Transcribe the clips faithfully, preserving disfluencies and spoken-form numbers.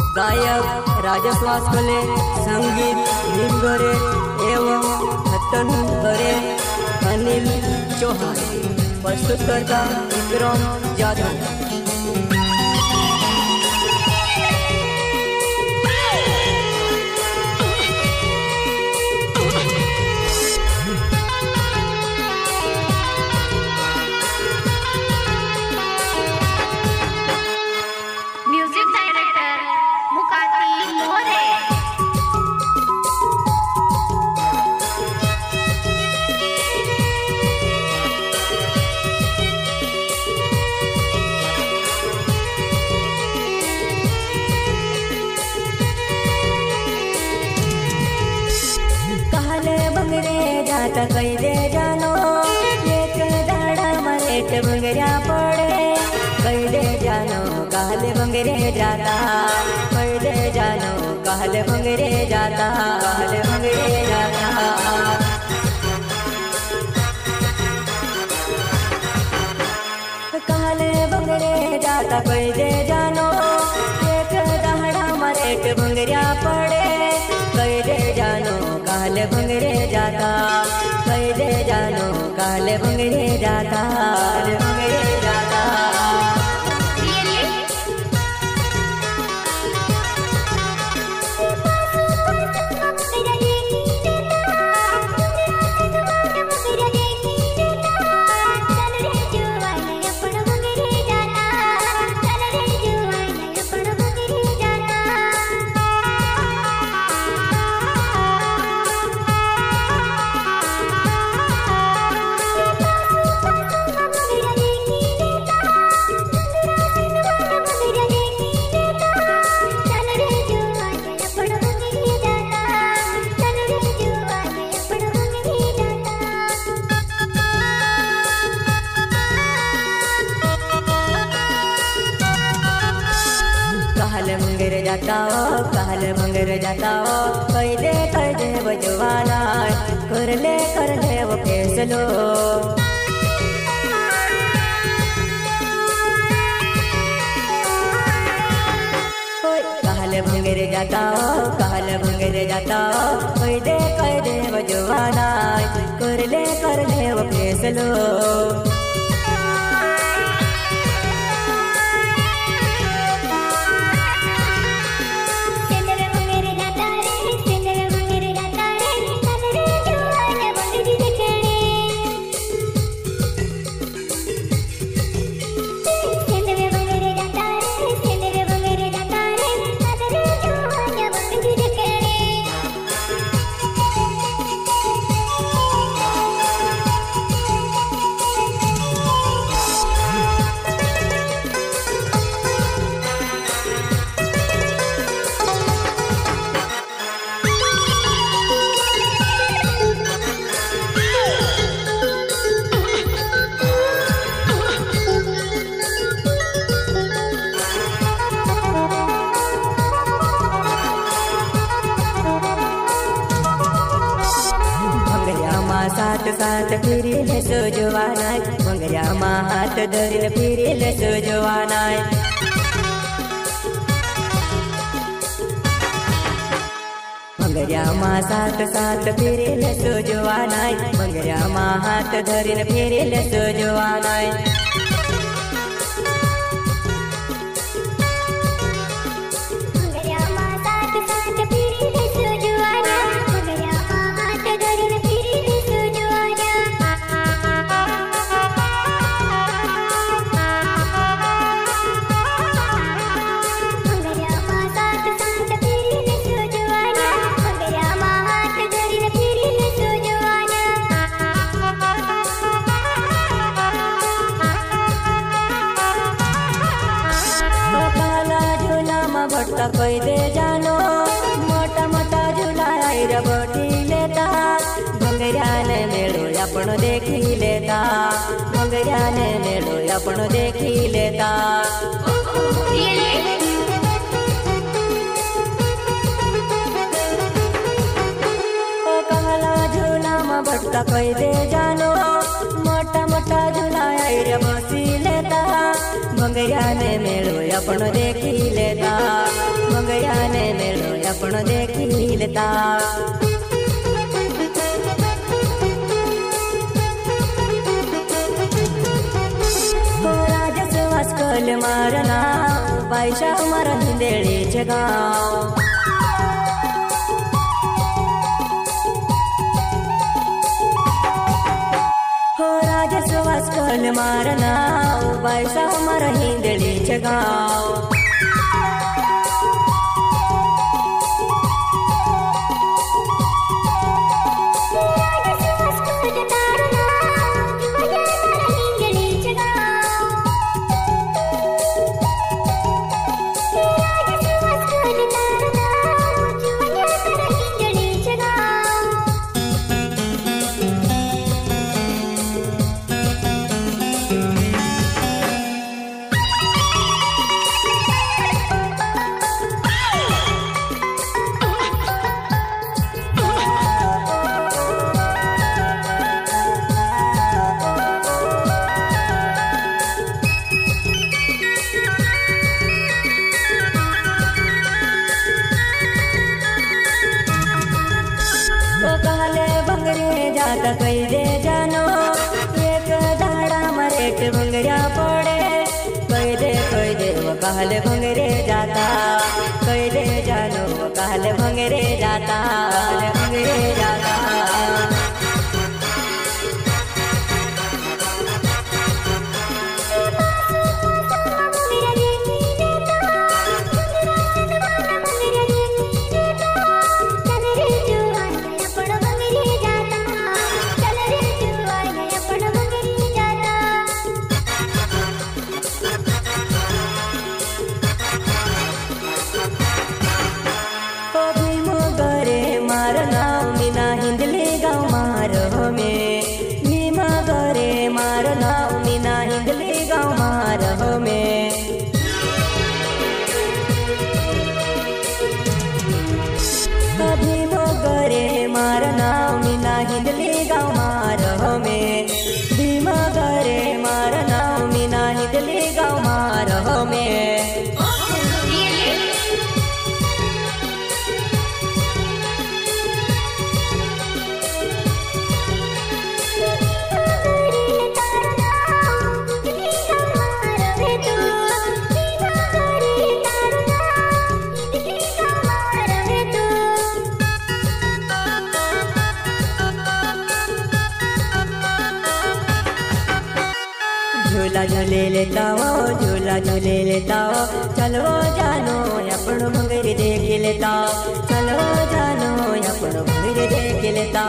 गायक राजेश वास्कले, संगीत भीम गोरे एवं हतन गोरे अनिल चौहान, प्रस्तुतकर्ता विक्रम जाधव। Music director Mukati More. कहले बंगरे जाता कई दे जानो, एक दाड़ा मरेट बंगरिया पड़े कई दे जानो, कहले बंगरे जाता कई दे जानो, कहले बंगरे जाता कहले बंगरे जाता। कहले बंगरे जाता कई दे जानो, एक दाड़ा मरेट बंगरिया पड़े कई दे जानो, कहले बंगरे जाता कई दे जानो, कहले बंगरे जाता कहले बंगरे जाता। कहले मंगरे जाता कहले मंगरे जाता कई दे कई दे बजवाना, कर ले कर ले वो फैसलो। कहले मंगरे जाता कहले मंगरे जाता कई दे कई दे बजवाना, कर ले कर ले वो फैसलो। साथ साथ फिरिल सोजवानाय, मंगरिया मा हाथ धरिल फिरिल सोजवानाय। मंगरिया मा साथ साथ फिरिल सोजवानाय, मंगरिया मा हाथ धरिल फिरिल सोजवानाय। भट्टा कोई दे जानो, मोटा मोटा झुलाई रबटी लेता, मंगरिया ने मेड़ो अपन देखी लेता, मंगरिया ने मेड़ो अपन देखी लेता। ओ कहला झूला में भट्टा कोई दे जानो, मोटा मोटा झुलाई रबटी लेता, मंगरिया ने मेड़ो अपन देखी लेता, मंगरिया अपन देखी लेता कल मारना पैसा मारा हिंदेळीचे गाव हो राजसवास कल मारना पैसा मारा हिंदेळीचे गाव जाता कई दे जानो एक दाड़ा मरेट भंगरिया पड़े कई दे कई दे वो कहले भंगरे जाता कई दे जानो वो कहले भंगरे जाता कहले भंगरे जाता झूला झूले लेता हो झूला झूले लेता हो चलो जानो अपन भंगरी देख लेता चलो जानो अपन भंगरी देख लेता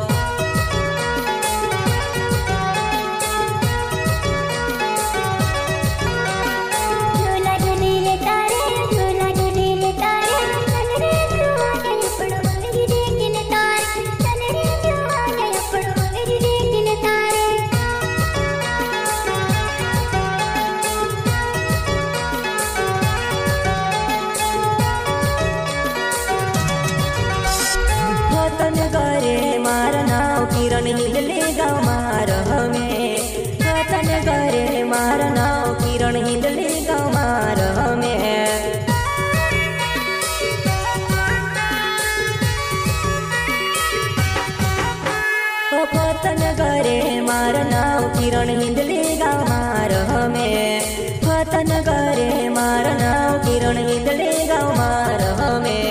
किरण हिंदले गाँव मार हमें वतन करे मार नाव किरण हिंदले गाँव मार हमें वतन करे मार नाव किरण हिंदले गाँव मार हमें वतन करे मार नाव किरण हिंदले गाँव मार हमें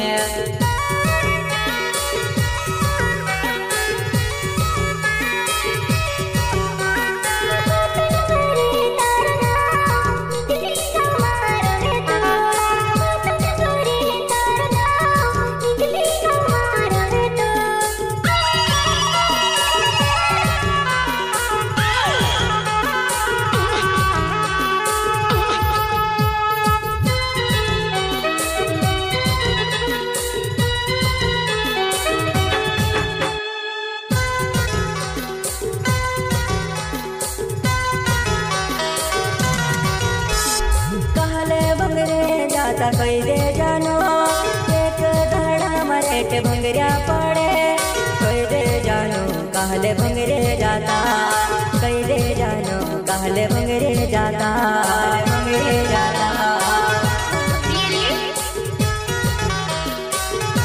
जाता कई दे जानो एक दाड़ा मरेट भंगरिया पड़े कई दे जानो कहले भंगरे जाता कई दे जानो कहले भंगरे जाता भंगरे जाता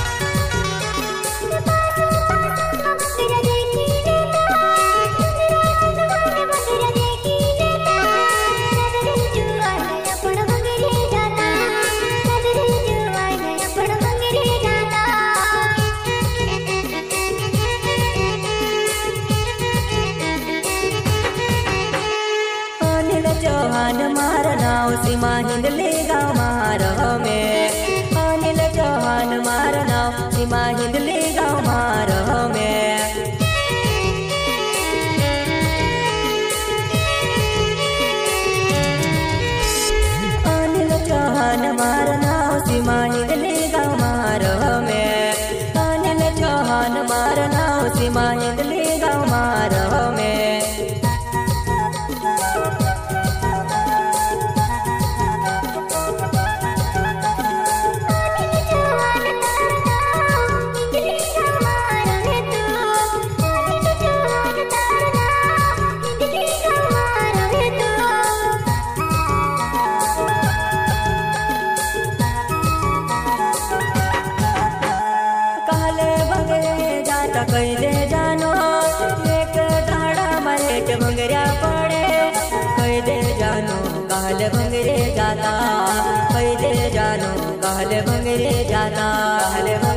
सीमा हिंदली गाँव मारो में अनिल चौहान मार नाव सीमा हिंदली गाँव मारो में कैदे जानो एक धाड़ा मरेट भंगरिया पड़े कैदे जानो कहले भंगरे जाता कैदे जानो कहले भंगरे जाता कहले